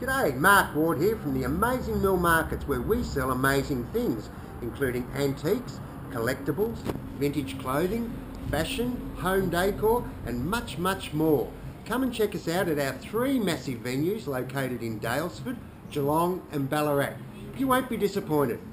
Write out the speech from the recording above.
G'day, Mark Ward here from the Amazing Mill Markets, where we sell amazing things, including antiques, collectibles, vintage clothing, fashion, home decor and much, much more. Come and check us out at our 3 massive venues located in Daylesford, Geelong and Ballarat. You won't be disappointed.